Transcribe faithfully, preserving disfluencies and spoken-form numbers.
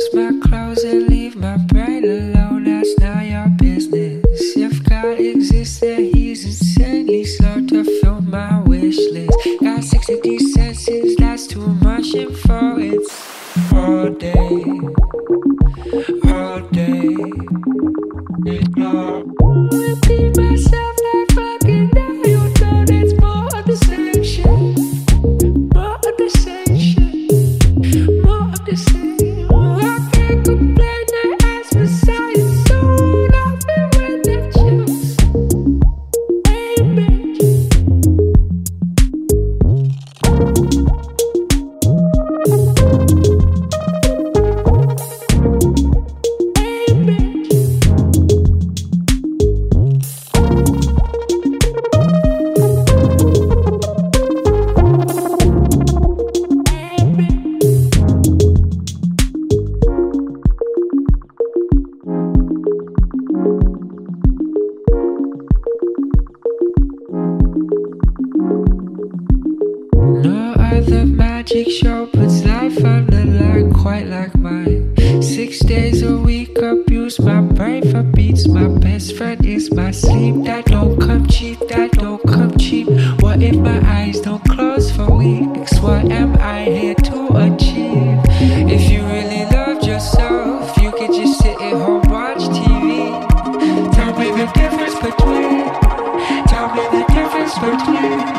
wash my clothes and leave my brain alone. That's not your business. If God exists, then he's insanely slow to fill my wish list. Got sixty senses, that's too much info. It's all day, all day. Repeat myself like fucking now. You know there's more of the same shit, more of the same shit, more of the same. I can't complain, I ask for science soon. I've been with the juice, amen. No other magic show puts life on the line quite like mine. Six days a week, abuse my brain for beats. My best friend is my sleep. That don't come cheap, that don't come cheap. What if my eyes don't close for weeks? What am I here to achieve? If you really loved yourself, you could just sit at home, watch T V. Tell me the difference between, tell me the difference between